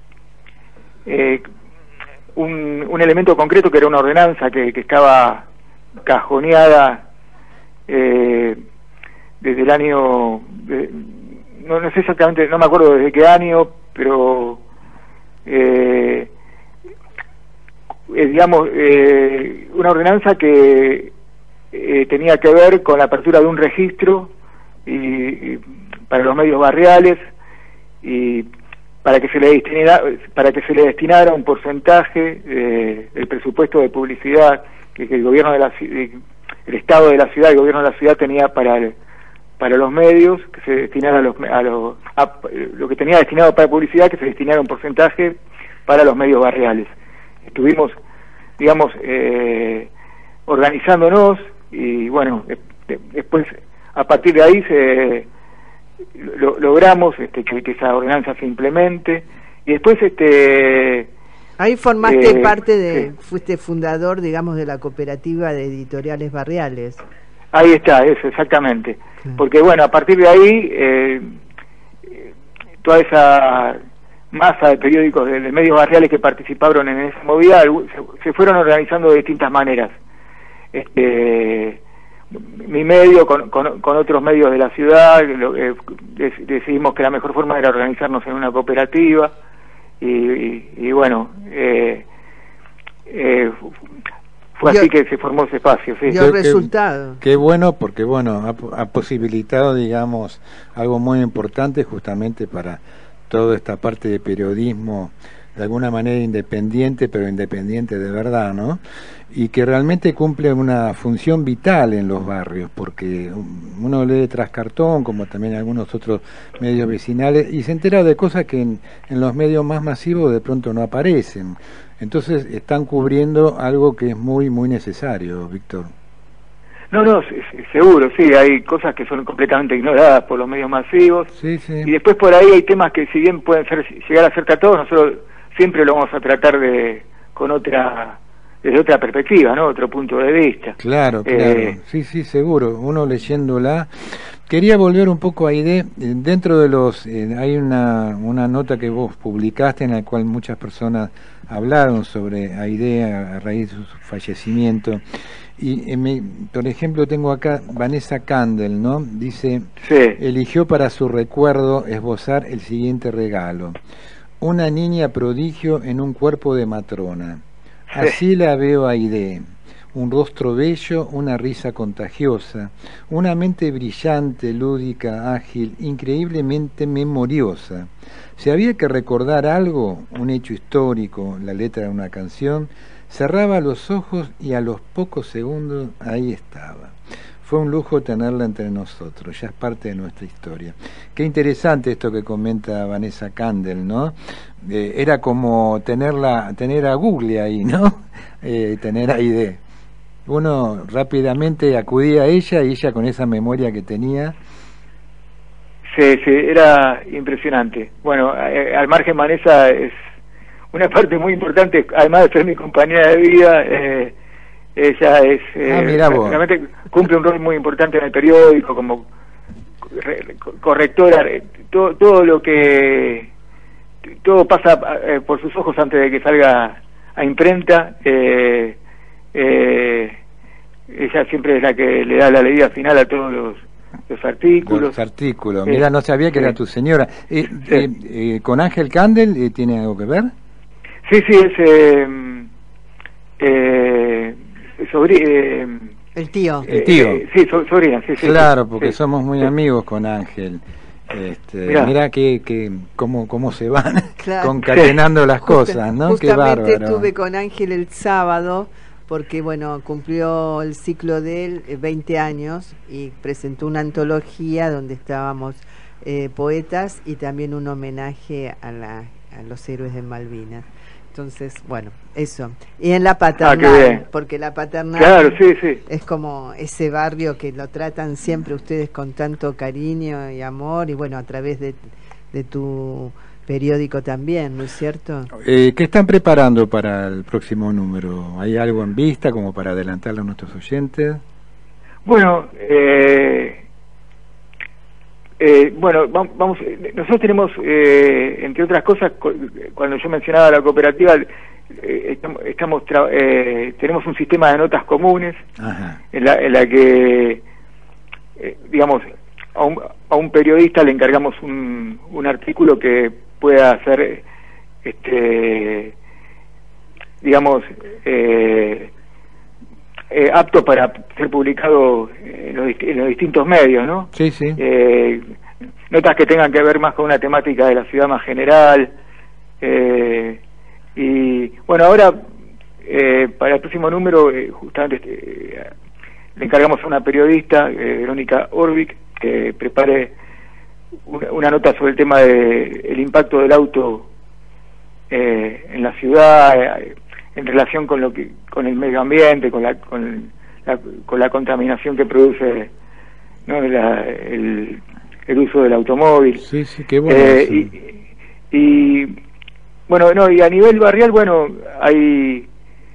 eh, un, un elemento concreto que era una ordenanza que, que estaba cajoneada eh, desde el año, de, no, no sé exactamente, no me acuerdo desde qué año, pero eh, eh, digamos, eh, una ordenanza que eh, tenía que ver con la apertura de un registro y, y para los medios barriales y para que se le destinara, para que se le destinara un porcentaje eh, del presupuesto de publicidad que, que el gobierno de la el Estado de la ciudad, el gobierno de la ciudad tenía para el, para los medios, que se destinara a los a los a, lo que tenía destinado para publicidad, que se destinara un porcentaje para los medios barriales. Estuvimos, digamos, eh, organizándonos y bueno, de, de, después a partir de ahí se lo, logramos este, que, que esa ordenanza se implemente y después este ahí formaste eh, parte de, sí. fuiste fundador, digamos, de la cooperativa de editoriales barriales. Ahí está, eso, exactamente. Sí. Porque bueno, a partir de ahí eh, toda esa masa de periódicos de, de medios barriales que participaron en esa movida se, se fueron organizando de distintas maneras. Este, mi medio con, con, con otros medios de la ciudad lo, eh, decidimos que la mejor forma era organizarnos en una cooperativa y, y, y bueno eh, eh, fue así que se formó ese espacio. Sí. Dio resultado. Qué, qué bueno, porque bueno ha, ha posibilitado, digamos, algo muy importante justamente para toda esta parte de periodismo de alguna manera independiente, pero independiente de verdad, ¿no? Y que realmente cumple una función vital en los barrios, porque uno lee Trascartón, como también algunos otros medios vecinales, y se entera de cosas que en, en los medios más masivos de pronto no aparecen. Entonces están cubriendo algo que es muy, muy necesario, Víctor. No, no, seguro, sí, hay cosas que son completamente ignoradas por los medios masivos, sí, sí. Y después por ahí hay temas que si bien pueden ser llegar a ser tratados, nosotros siempre lo vamos a tratar de con otra desde otra perspectiva, ¿no? Otro punto de vista. Claro, claro, eh, sí, sí, seguro, uno leyéndola. Quería volver un poco a Aidé, dentro de los, eh, hay una, una nota que vos publicaste en la cual muchas personas hablaron sobre Aidé a, a raíz de su fallecimiento. Y eh, me, por ejemplo tengo acá Vanessa Candel, ¿no? Dice, sí. Eligió para su recuerdo esbozar el siguiente regalo: una niña prodigio en un cuerpo de matrona. Así sí. La veo a Aidé, un rostro bello, una risa contagiosa, una mente brillante, lúdica, ágil, increíblemente memoriosa. Si había que recordar algo, un hecho histórico, la letra de una canción, cerraba los ojos y a los pocos segundos ahí estaba. Fue un lujo tenerla entre nosotros, ya es parte de nuestra historia. Qué interesante esto que comenta Vanessa Candel, ¿no? Eh, era como tenerla, tener a Google ahí, ¿no? Eh, tener a Aidé. Uno rápidamente acudía a ella y ella con esa memoria que tenía. Sí, sí, era impresionante. Bueno, eh, al margen Vanessa es una parte muy importante, además de ser mi compañera de vida, eh, ella es eh, ah, realmente cumple un rol muy importante en el periódico como correctora, todo, todo lo que todo pasa eh, por sus ojos antes de que salga a imprenta. eh, eh, ella siempre es la que le da la leída final a todos los, los artículos. Los artículos, mira, no sabía que sí. Era tu señora. Eh, sí. eh, eh, ¿Con Ángel Candel eh, tiene algo que ver? Sí, sí, es eh, eh, sobri eh, el tío. El tío. Eh, sí, so sobrina, sí, sí. Claro, porque sí. somos muy sí. amigos con Ángel. Este, mirá, mirá que, que cómo, cómo se van claro. concatenando sí. las cosas, ¿no? Justamente Qué bárbaro. Estuve con Ángel el sábado porque, bueno, cumplió el ciclo de él eh, veinte años y presentó una antología donde estábamos eh, poetas y también un homenaje a, la, a los héroes de Malvinas. Entonces, bueno, eso. Y en la Paternal, ah, porque la Paternal claro, sí, sí. es como ese barrio que lo tratan siempre ustedes con tanto cariño y amor, y bueno, a través de, de tu periódico también, ¿no es cierto? Eh, ¿Qué están preparando para el próximo número? ¿Hay algo en vista como para adelantarle a nuestros oyentes? Bueno, eh... Eh, bueno, vamos, nosotros tenemos, eh, entre otras cosas, cuando yo mencionaba la cooperativa, eh, estamos eh, tenemos un sistema de notas comunes. Ajá. En la, en la que, eh, digamos, a un, a un periodista le encargamos un, un artículo que pueda ser, este, digamos, eh, eh, apto para ser publicado en los, en los distintos medios, ¿no? Sí, sí. Eh, notas que tengan que ver más con una temática de la ciudad más general. Eh, y bueno, ahora eh, para el próximo número eh, justamente eh, le encargamos a una periodista, eh, Verónica Orvik, que prepare una, una nota sobre el tema de el impacto del auto eh, en la ciudad, eh, en relación con lo que con el medio ambiente, con la con la, con la contaminación que produce, ¿no? la, el, el uso del automóvil. Sí, sí, qué bueno. Eh, y, y bueno, no, y a nivel barrial, bueno, hay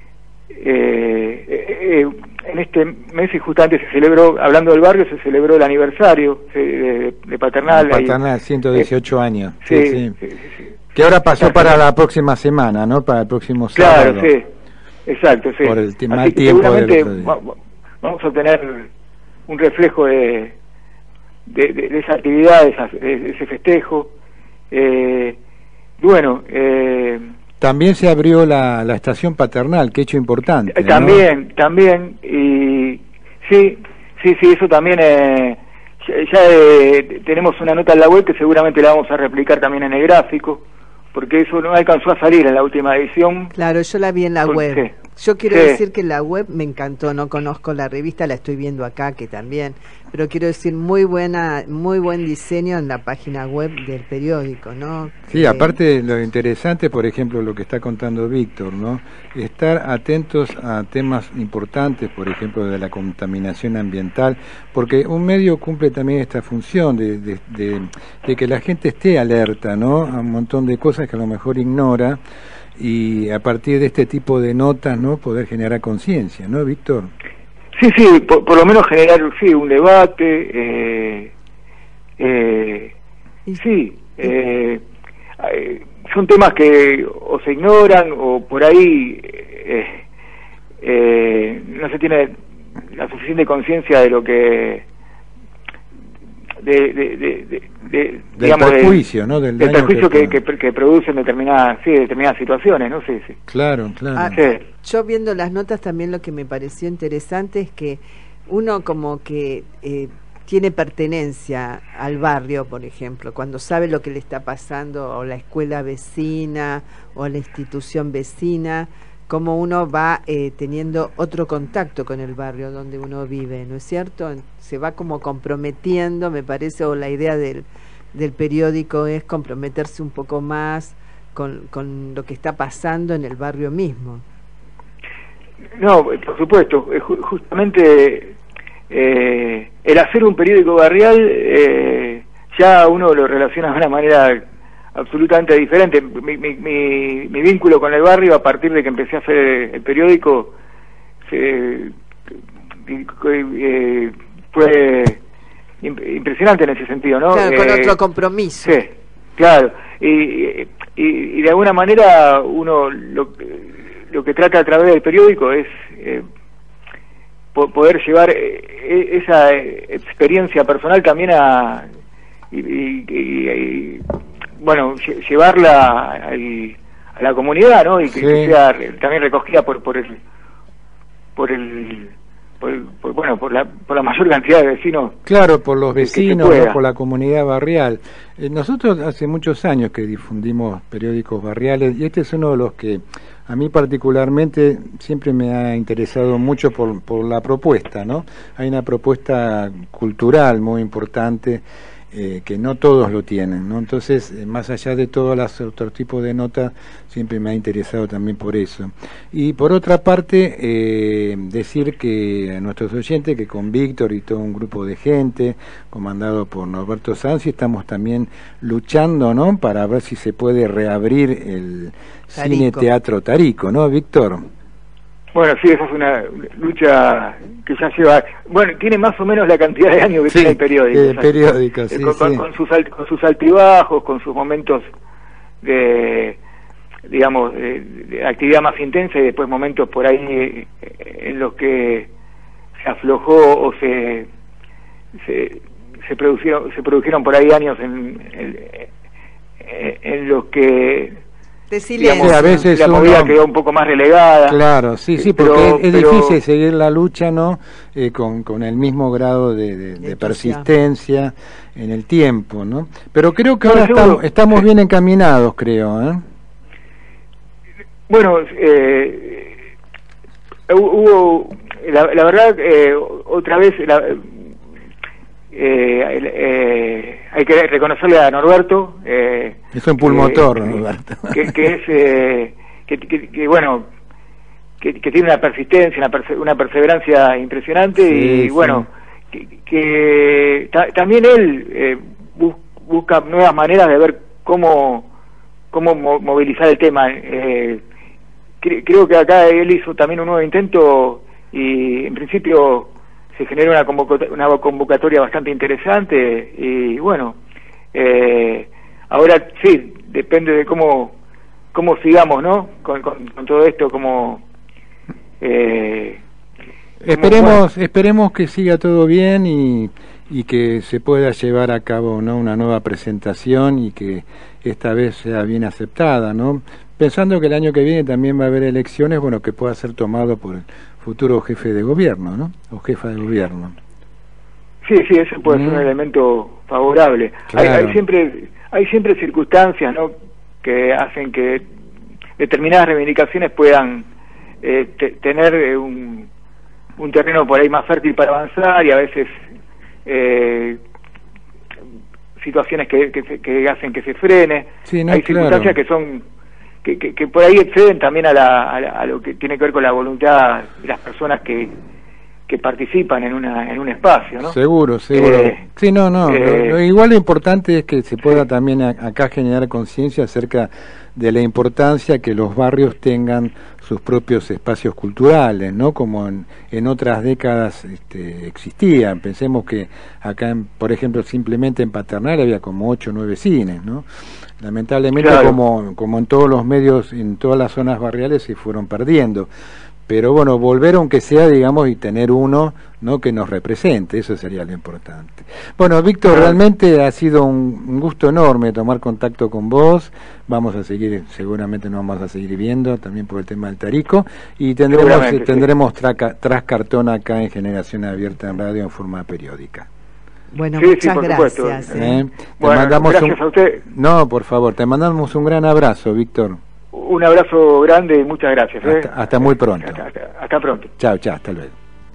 eh, eh, en este mes, y justamente se celebró, hablando del barrio, se celebró el aniversario de, de, de Paternal. Paternal, ciento dieciocho eh, años. Sí, sí, sí. sí, sí, sí. Que ahora pasó para la próxima semana, ¿no? Para el próximo sábado. Claro, sí. Exacto, sí. Por el mal Así que tiempo seguramente del otro día. va, vamos a obtener un reflejo de, de, de, de esa actividad, de, esa, de ese festejo. Eh, bueno, eh, también se abrió la, la estación Paternal, que hecho importante, ¿no? También, también, y sí, sí, sí, eso también, eh, ya, ya eh, tenemos una nota en la web que seguramente la vamos a replicar también en el gráfico, porque eso no alcanzó a salir en la última edición. Claro, yo la vi en la Por, web. sí. Yo quiero sí. decir que la web me encantó, no conozco la revista, la estoy viendo acá, que también, pero quiero decir, muy buena, muy buen diseño en la página web del periódico, ¿no? Sí, eh, aparte lo interesante, por ejemplo, lo que está contando Víctor, ¿no? Estar atentos a temas importantes, por ejemplo, de la contaminación ambiental, porque un medio cumple también esta función de, de, de, de que la gente esté alerta, ¿no? A un montón de cosas que a lo mejor ignora, y a partir de este tipo de notas, ¿no? Poder generar conciencia, ¿no, Víctor? Sí, sí, por, por lo menos generar, sí, un debate, eh, eh, sí, eh, eh, son temas que o se ignoran o por ahí eh, eh, no se tiene la suficiente conciencia de lo que de, de, de, de, de del digamos, perjuicio, de, ¿no? Del, del daño perjuicio que, que, que, que producen determinadas, sí, determinadas situaciones, ¿no? Sí, sí. Claro, claro. Ah, sí. Yo viendo las notas también lo que me pareció interesante es que uno como que eh, tiene pertenencia al barrio, por ejemplo, cuando sabe lo que le está pasando o la escuela vecina o la institución vecina, como uno va eh, teniendo otro contacto con el barrio donde uno vive, ¿no es cierto? Se va como comprometiendo, me parece, o la idea del, del periódico es comprometerse un poco más con, con lo que está pasando en el barrio mismo. No, por supuesto, justamente eh, el hacer un periódico barrial eh, ya uno lo relaciona de una manera absolutamente diferente. Mi, mi, mi, mi vínculo con el barrio a partir de que empecé a hacer el periódico se, eh, fue impresionante en ese sentido, ¿no? Claro, con eh, otro compromiso. Sí, claro, y, y, y de alguna manera uno lo, lo que trata a través del periódico es eh, po poder llevar eh, esa experiencia personal también a y, y, y, y bueno, llevarla al, a la comunidad, ¿no? Y que, sí. que sea también recogida por por el por el por, por, bueno, por la por la mayor cantidad de vecinos. Claro, por los vecinos, ¿no? Por la comunidad barrial. Eh, nosotros hace muchos años que difundimos periódicos barriales y este es uno de los que a mí particularmente siempre me ha interesado mucho por, por la propuesta, ¿no? Hay una propuesta cultural muy importante eh, que no todos lo tienen, ¿no? Entonces, eh, más allá de todos los otros tipos de notas, siempre me ha interesado también por eso. Y por otra parte, eh, decir que a nuestros oyentes que con Víctor y todo un grupo de gente, comandado por Norberto Sanz, estamos también luchando, ¿no? Para ver si se puede reabrir el Tarico. Cine Teatro Tarico, ¿no, Víctor? Bueno, sí, esa es una lucha que ya lleva, bueno, tiene más o menos la cantidad de años que sí, tiene el periódico. El periódico, sí, con, sí. Con, sus alt, con sus altibajos, con sus momentos de, digamos, de, de actividad más intensa y después momentos por ahí en los que se aflojó o se se, se produjeron se produjeron por ahí años en, en, en los que de silencio. Digamos, a veces la movida uno... quedó un poco más relegada. Claro, sí, sí, pero, porque es, es pero... difícil seguir la lucha, ¿no? Eh, con, con el mismo grado de, de, de persistencia en el tiempo, ¿no? Pero creo que no, ahora seguro. estamos, estamos bien encaminados, creo, ¿eh? Bueno, eh, hubo, la, la verdad, eh, otra vez, la, eh, eh, hay que reconocerle a Norberto. Eh, es un pulmotor, eh, Norberto. Que, que es, eh, que, que, que bueno, que, que tiene una persistencia, una, perse una perseverancia impresionante, sí, y sí. bueno, que, que ta también él eh, bus busca nuevas maneras de ver cómo, cómo mo movilizar el tema. Eh, Creo que acá él hizo también un nuevo intento y en principio se generó una, convocatoria, una convocatoria bastante interesante y bueno, eh, ahora sí, depende de cómo cómo sigamos, ¿no? Con, con, con todo esto, como... Eh, esperemos bueno. esperemos que siga todo bien y, y que se pueda llevar a cabo, ¿no?, una nueva presentación y que esta vez sea bien aceptada, ¿no? Pensando que el año que viene también va a haber elecciones, bueno, que pueda ser tomado por el futuro jefe de gobierno, ¿no? O jefa de gobierno. Sí, sí, ese puede mm. ser un elemento favorable. Claro. Hay, hay siempre hay siempre circunstancias, ¿no?, que hacen que determinadas reivindicaciones puedan eh, te, tener eh, un, un terreno por ahí más fértil para avanzar y a veces eh, situaciones que, que, que hacen que se frene. Sí, no, hay circunstancias claro. que son Que, que, que por ahí exceden también a, la, a, la, a lo que tiene que ver con la voluntad de las personas que, que participan en una en un espacio, ¿no? Seguro, seguro. Eh, sí, no, no. Eh, lo, lo, igual lo importante es que se pueda sí. también a, acá generar conciencia acerca de la importancia que los barrios tengan sus propios espacios culturales, ¿no? Como en, en otras décadas este, existían. Pensemos que acá, en, por ejemplo, simplemente en Paternal había como ocho o nueve cines, ¿no? Lamentablemente, claro. como, como en todos los medios, en todas las zonas barriales se fueron perdiendo. Pero bueno, volver aunque sea, digamos, y tener uno, ¿no?, que nos represente, eso sería lo importante. Bueno, Víctor, claro. realmente ha sido un, un gusto enorme tomar contacto con vos. Vamos a seguir, seguramente nos vamos a seguir viendo, también por el tema del Tarico, y tendremos, eh, tendremos sí. traca, tras cartón acá en Generación Abierta en Radio en forma periódica. Bueno, sí, muchas sí, gracias. Supuesto, ¿eh? ¿Eh? Bueno, te mandamos gracias un... a usted. No, por favor, te mandamos un gran abrazo, Víctor. Un abrazo grande y muchas gracias. ¿eh? Hasta, hasta muy pronto. Hasta, hasta, hasta pronto. Chao, chao, hasta luego.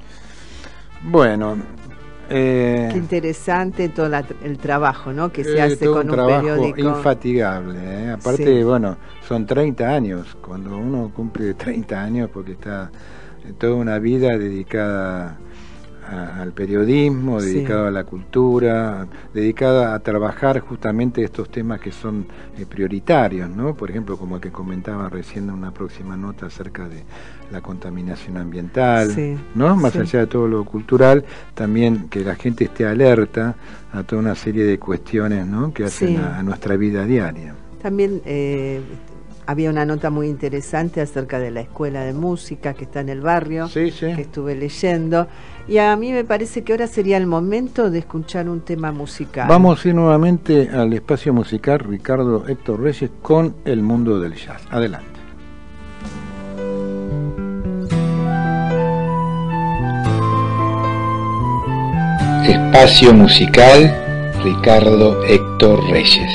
Bueno... Eh, Qué interesante todo la, el trabajo, ¿no?, que se eh, hace con un, un periódico infatigable, ¿eh? Aparte, sí. bueno, son treinta años, cuando uno cumple treinta años, porque está toda una vida dedicada a, al periodismo, dedicado sí. a la cultura, dedicada a trabajar justamente estos temas que son eh, prioritarios, ¿no? Por ejemplo, como el que comentaba recién en una próxima nota acerca de la contaminación ambiental, sí, ¿no? Más sí. allá de todo lo cultural, también que la gente esté alerta a toda una serie de cuestiones, ¿no?, que hacen sí. a, a nuestra vida diaria. También eh, había una nota muy interesante acerca de la escuela de música que está en el barrio, sí, sí. que estuve leyendo, y a mí me parece que ahora sería el momento de escuchar un tema musical. Vamos a ir nuevamente al espacio musical Ricardo Héctor Reyes con El Mundo del Jazz. Adelante. Espacio musical Ricardo Héctor Reyes.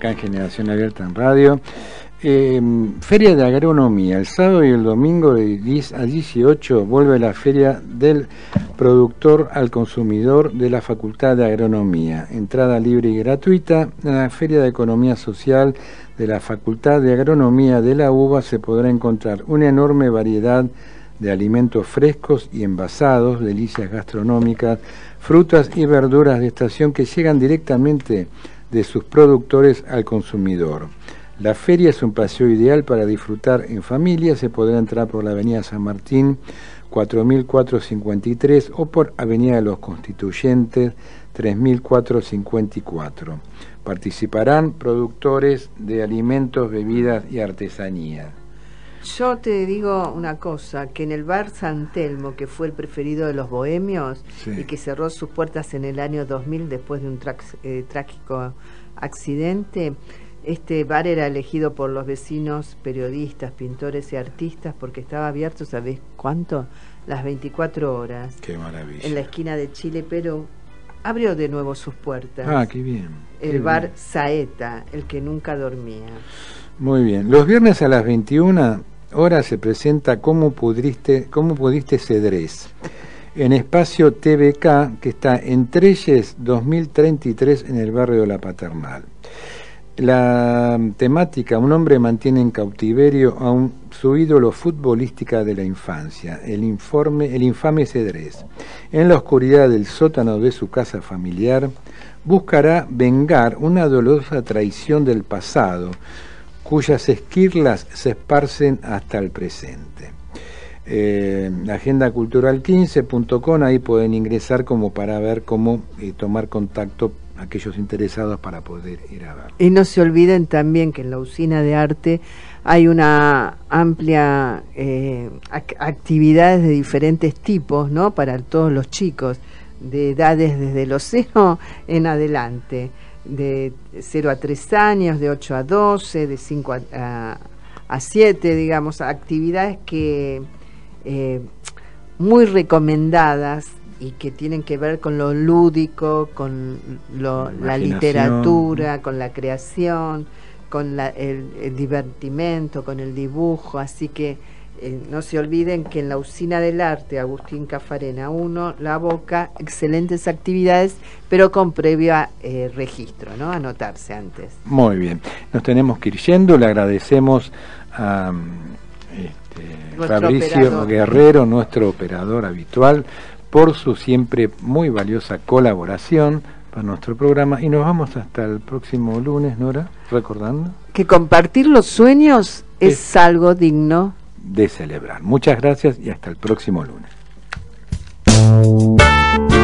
acá en Generación Abierta en Radio. Eh, Feria de Agronomía, el sábado y el domingo de diez a dieciocho vuelve la Feria del Productor al Consumidor de la Facultad de Agronomía. Entrada libre y gratuita. En la Feria de Economía Social de la Facultad de Agronomía de la UBA se podrá encontrar una enorme variedad de alimentos frescos y envasados, delicias gastronómicas, frutas y verduras de estación que llegan directamente de sus productores al consumidor. La feria es un paseo ideal para disfrutar en familia. Se podrá entrar por la avenida San Martín cuatro mil cuatrocientos cincuenta y tres o por avenida de los Constituyentes tres mil cuatrocientos cincuenta y cuatro. Participarán productores de alimentos, bebidas y artesanía. Yo te digo una cosa, que en el bar San Telmo, que fue el preferido de los bohemios, sí, y que cerró sus puertas en el año dos mil después de un eh, trágico accidente, este bar era elegido por los vecinos, periodistas, pintores y artistas porque estaba abierto, ¿sabés cuánto? Las veinticuatro horas. Qué maravilla. En la esquina de Chile, pero abrió de nuevo sus puertas. Ah, qué bien. El qué bar bien. Saeta, el que nunca dormía. Muy bien. Los viernes a las veintiuna horas se presenta Cómo pudiste, cómo pudiste Cedrés, en espacio T V K, que está en Trelles dos mil treinta y tres en el barrio de La Paternal. La temática: un hombre mantiene en cautiverio a un, su ídolo futbolística de la infancia, el, informe, el infame Cedrés. En la oscuridad del sótano de su casa familiar, buscará vengar una dolorosa traición del pasado, cuyas esquirlas se esparcen hasta el presente. Eh, agenda cultural quince punto com, ahí pueden ingresar como para ver cómo eh, tomar contacto aquellos interesados para poder ir a ver. Y no se olviden también que en la usina de arte hay una amplia eh, ac actividades de diferentes tipos, ¿no? Para todos los chicos, de edades desde los cero en adelante, de cero a tres años, de ocho a doce, de cinco a, a, a siete, digamos, actividades que eh, muy recomendadas y que tienen que ver con lo lúdico, con lo, la literatura, con la creación, con la, el, el divertimento, con el dibujo. Así que eh, no se olviden que en la usina del arte Agustín Cafarena uno, La Boca, excelentes actividades, pero con previo eh, registro, ¿no? Anotarse antes. Muy bien, nos tenemos que ir yendo. Le agradecemos a este, Fabricio operador. Guerrero, nuestro operador habitual, por su siempre muy valiosa colaboración para nuestro programa, y nos vamos hasta el próximo lunes, Nora, recordando que compartir los sueños es, es algo digno de celebrar. Muchas gracias y hasta el próximo lunes.